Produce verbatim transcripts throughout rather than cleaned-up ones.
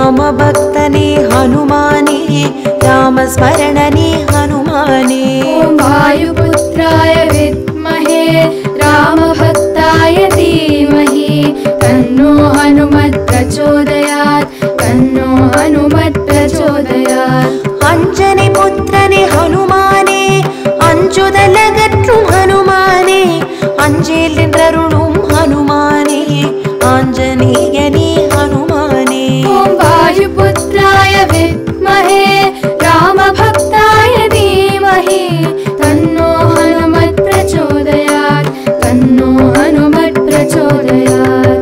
रामभक्तने हनुमाने रामस्मरणने हनुमाने वायुपुत्राय विद्महे रामभक्ताय धीमहि तन्नो हनुमत् प्रचोदयात् तन्नो हनुमत् प्रचोदयात् अंजनी पुत्रने हनुमाने अंजुदलगट्टुम हनुमाने अंजेल निன்றरुளும் हनुमाने आंजनेयने हनुमाने वायुपुत्राय विद्महे रामभक्ताय धीमहि तन्नो हनुमत् प्रचोदयात् तन्नो हनुमत् प्रचोदयात्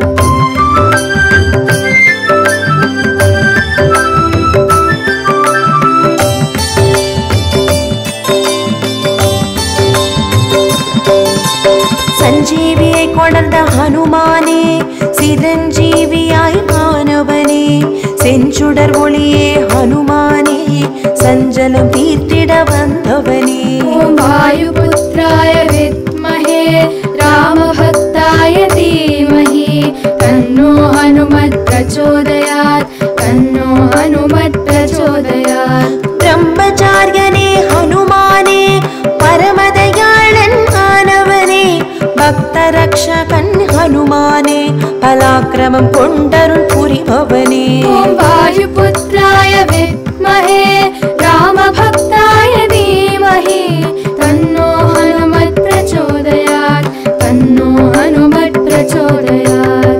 संजीवियै कोडर्ந்த हनुमाने சிரஞ்சீவியாய் மானவனே செஞ்சுடர் ஒளியே हनुमाने சஞ்சலம் தீர்த்திட வந்தவனே वायुपुत्राय विद्महे रामभक्ताय धीमहि तन्नो हनुमत् प्रचोदयात् तन्नो हनुमत् प्रचोदयात् ब्रह्मचार्यने हनुमाने परमदयाळन् मानवने भक्तरक्षकन् हनुमाने पराक्रमं कोण्डरुள் पुरिभवने वायुपुत्राय विद्महे रामभक्ताय धीमहि तन्नो हनुमत् प्रचोदयात् तन्नो हनुमत् प्रचोदयात्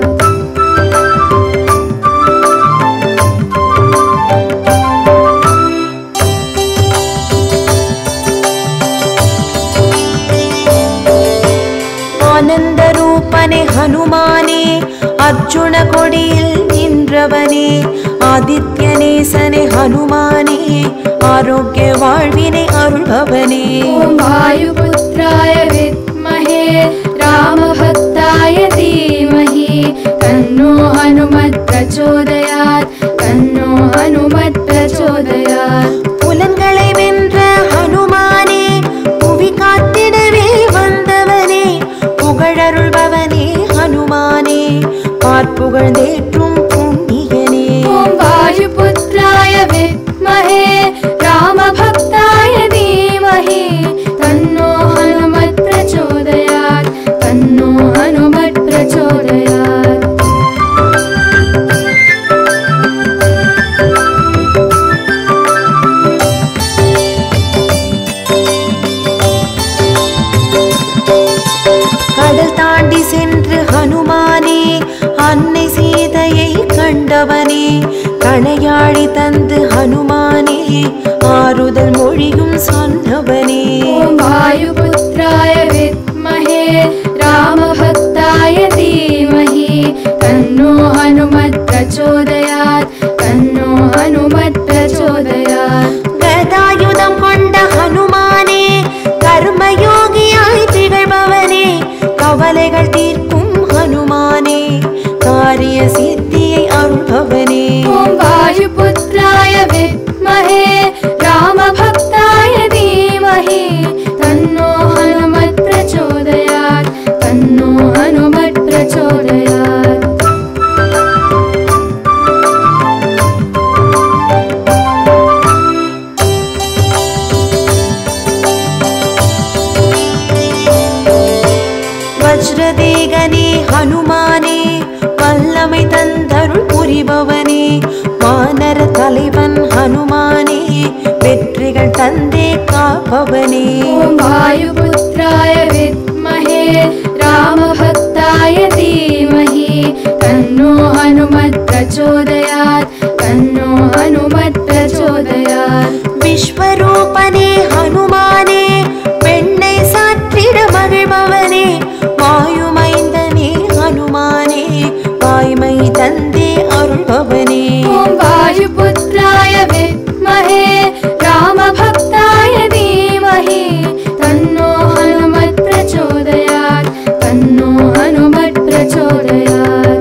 आनन्दरूपने हनुमाने अर्जुन कोडियिल निன்றवने आदित्यनेसने हनुमाने आरोग्य वाழ்வினை अरुள்பவனே वायुपुत्राय विद्महे रामभक्ताय धीमहि तन्नो हनुमत् प्रचोदयात् तन्नो हनुमत् प्रचोदयात् புலன்களை வென்ற हनुमाने புவி காத்திடவே வந்தவனே புகழருள்பவனே हनुमाने பார்ப்புகழ்ந்தேற்றும் புண்ணியனே वायुपुत्राय विद्महे रामभक्ताय धीमहि तन्नो हनुमत् प्रचोदयात् तन्नो हनुमत् प्रचोदयात् கடல் தாண்டி சென்று हनुमाने அன்னை சீதையை கண்டவனே கணையாழி தந்து हनुमाने ஆறுதல் மொழியும் சொன்னவனே वायुपुत्राय विद्महे रामभक्ताय धीमहि तन्नो हनुमत् प्रचोदयात् तन्नो हनुमत् प्रचोदयात् கதாயுதம் கொண்ட हनुमाने கர்மயோகியாய் திகழ்பவனே கவலைகள் தீர்க்கும் हनुमाने காரிய சித்தியை அருள்பவனே वायुपुत्राय विद्महे रामभक्ताय धीमहि तन्नो हनुमत् प्रचोदयात् तन्नो हनुमत् प्रचोदयात् வஜ்ரதேகனே हनुमाने வல்லமை தந்தருள் புரிபவனே வானர தலைவன் हनुमाने வெற்றிகள் தந்தே காப்பவனே वायुपुत्राय विद्महे रामभक्ताय धीमहि तन्नो हनुमत् प्रचोदयात् तन्नो हनुमत् प्रचोदयात् विश्वरूपने हनुमाने பெண்ணை சாற்றிட மகிழ்பவனே வாயுமைந்தனே हनुमाने வாய்மை தந்தே அருள்பவனே वायुपुत्राय विद्महे रामभक्ताय धीमहि तन्नो हनुमत् प्रचोदयात् तन्नो हनुमत् प्रचोदयात्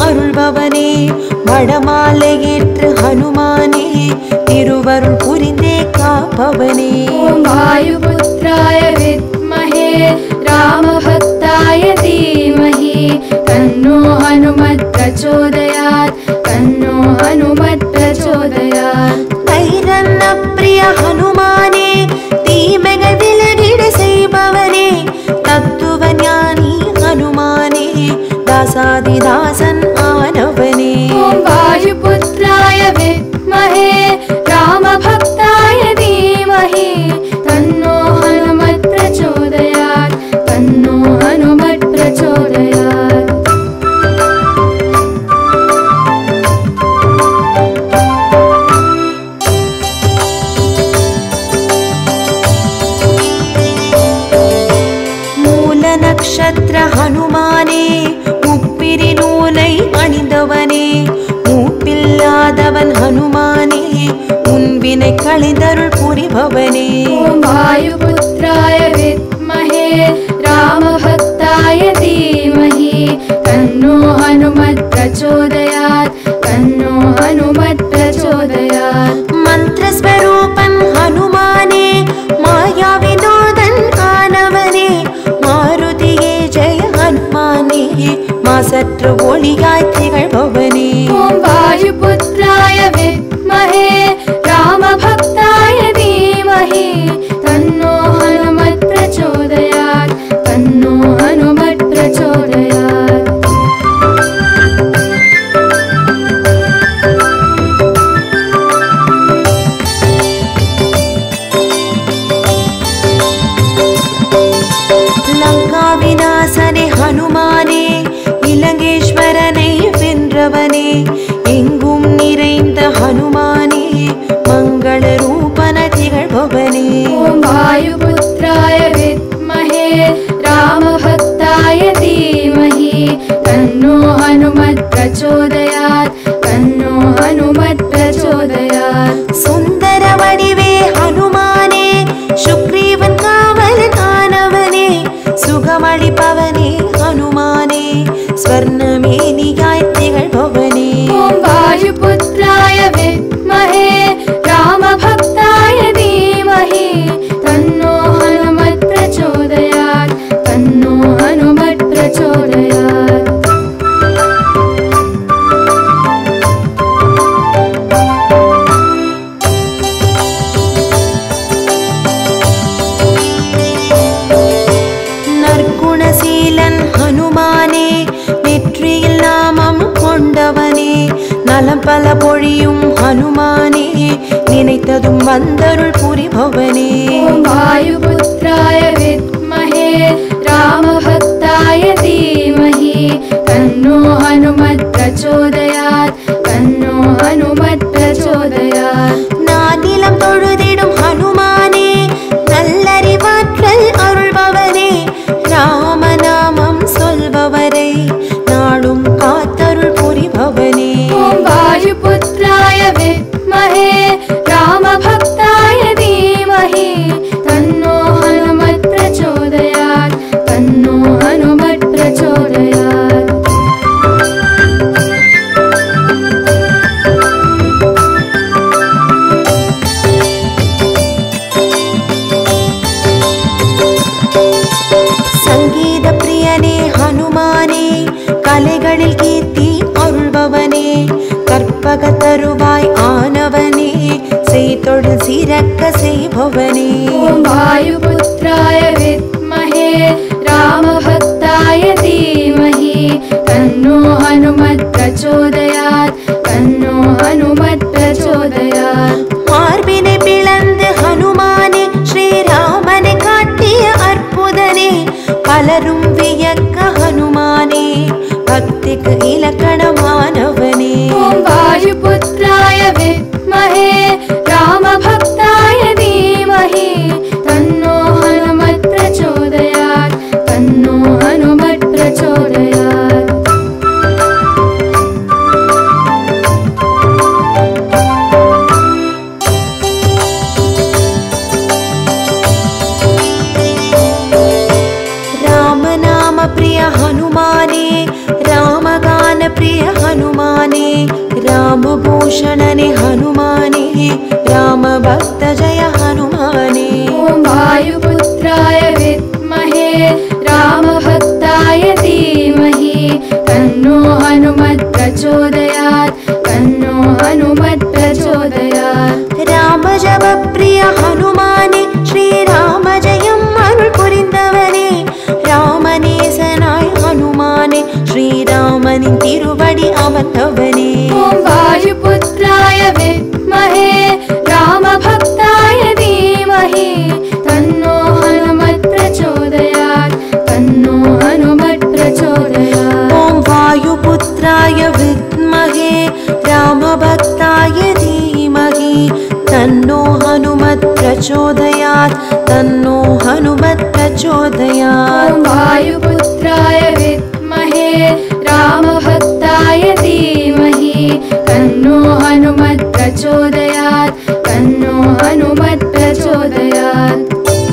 அருள்பவனே வடமாலை ஏற்று ஹனுமானே திருவருள் புரிந்தே காப்பவனே ஓம் வாயுபுத்ராய வித்மஹே ராமபக்தாய தீமஹி தன்னோ ஹனுமத் பிரச்சோதயாத் தன்னோ ஹனுமத் பிரச்சோதயாத் தைரன்ன பிரிய ஹனுமானே தீமைகள் விலகிட செய்பவனே தத்துவ ஞானி ஹனுமானே தாசாதிதாசன் ஆனவனே ஓம் வாயுபுத்ராய வித்மஹே ராமபக்தாய தீமஹி தன்னோ ஹனுமத் பிரச்சோதயாத் தன்னோ ஹனுமத் பிரச்சோதயாத் மூல நக்ஷத்திர ஹனுமானே முப்பிரி நூலை அணிந்தவனே மூப்பில்லாதவன் ஹனுமானே உன்வினை களைதருள் புரிபவனே ஓம் வாயுபுத்ராய வித்மஹே ராமபக்தாய தீமஹி தன்னோ ஹனுமத் பிரச்சோதயாத் தன்னோ ஹனுமத் பிரச்சோதயாத் மந்திரஸ்வரூபன் ஹனுமானே மாயா வினோதன் ஆனவனே மாருதியே ஜெய ஹனுமானே மாசற்ற ஒளியாய் திகழ்பவனே ஓம் வாயுபுத்ராய வித்மஹே ராமபக்தாய தீமஹி தன்னோ ஹனுமத் பிரச்சோதயாத் தன்னோ ஹனுமத் பிரச்சோதயாத் லங்கா விநாசனே ஹனுமானே இலங்கேஸ்வரனை வென்றவனே எங்கும் நிறைந்த ஹனுமானே மங்கள ரூபன திகழ்பவனே ஓம் வாயுபுத்ராய வித்மஹே ராமபக்தாய தீமஹி தன்னோ ஹனுமத் பிரச்சோதயாத் தன்னோ ஹனுமத் பிரச்சோதயாத் சுந்தர வடிவே ஹனுமானே சுக்ரீவன் காவலன் ஆனவனே சுகமளிப்பவனே ஹனுமானே ஸ்வர்ணமேனியாய் திகழ்பவனே ஓம் வாயுபுத்ராய வித்மஹே ராமபக்தாய தீமஹி தன்னோ ஹனுமத் பிரச்சோதயாத் தன்னோ ஹனுமத் பிரச்சோதயாத் நற்குணசீலன் ஹனுமானே நெற்றியில் நாமம் கொண்டவனே நலம் பல பொழியும் ஹனுமானே நினைத்ததும் வந்தருள் புரிபவனே ஓம் வாயுபுத்ராய வித்மஹே ராமபக்தாய தீமஹி தன்னோ ஹனுமத் பிரச்சோதயாத் தன்னோ ஹனுமத் பிரச்சோதயாத் நானிலம் தொழுதிடும் ஹனுமானே நல்லறிவாற்றல் அருள்பவனே ராமநாமம் சொல்பவரை நாளும் காத்தருள் புரிபவனே ஓம் வாயுபுத்ராய வித்மஹே ராமபக்தாய தீமஹி தன்னோ ஹனுமத் பிரச்சோதயாத் தன்னோ ஹனுமத் பிரச்சோதயாத் சங்கீத பிரியனே ஹனுமானே கலைகளில் கீர்த்தி அருள்பவனே கற்பக தருவாய் ஆனவனே செய்தொடு சிறக்க செய்பவனே ஓம் வாயுபுத்ராய வித்மஹே ராமபக்தாய தீமஹி தன்னோ ஹனுமத் பிரச்சோதயாத் தன்னோ ஹனுமத் பிரச்சோதயாத் மார்பினை பிளந்து ஹனுமானே ஸ்ரீராமனை காட்டிய அற்புதனே பலரும் வியக்க ஹனுமானே பக்திக்கு இலக்கணமானவனே ஓம் வாயுபுத்ராய வித்மஹே ராமபக்தாய தீமஹி தன்னோ ஹனுமத் பிரச்சோதயாத் भक्त जय हनुमाने। ॐ वायुपुत्राय विद्महे रामभक्ताय धीमहि तन्नो हनुमत् प्रचोदयात् तन्नो हनुमत् प्रचोदयात्। राम जप प्रिय हनुमाने श्रीराम जयं अरुள் புரிந்தவனே ராமநேசனாய் हनुमाने श्रीरामनिன் திருவடி அமர்ந்தவனே। ॐ वायुपुत्राय विद्महे रामभक्ताय धीमहि तन्नो हनुमत् प्रचोदयात् तन्नो हनुमत् प्रचोदयात्। ॐ वायुपुत्राय विद्महे रामभक्ताय धीमहि तन्नो हनुमत् प्रचोदयात् तन्नो हनुमत् प्रचोदयात्। ॐ वायुपुत्राय विद्महे रामभक्ताय धीमहि तन्नो हनुमत् प्रचोदयात् तन्नो हनुमत् प्रचोदयात्।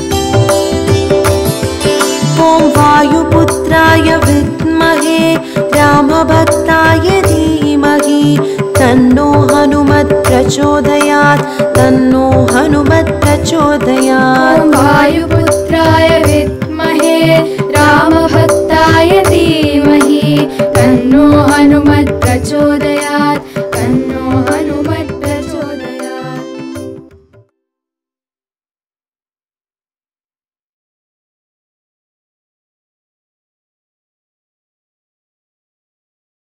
ॐ वायुपुत्राय विद्महे रामभक्ताय धीमहि तन्नो हनुमत् प्रचोदयात् तन्नो हनुमत् प्रचोदयात्। ॐ वायुपुत्राय विद्महे रामभक्ताय धीमहि तन्नो हनुमत् प्रचोदयात्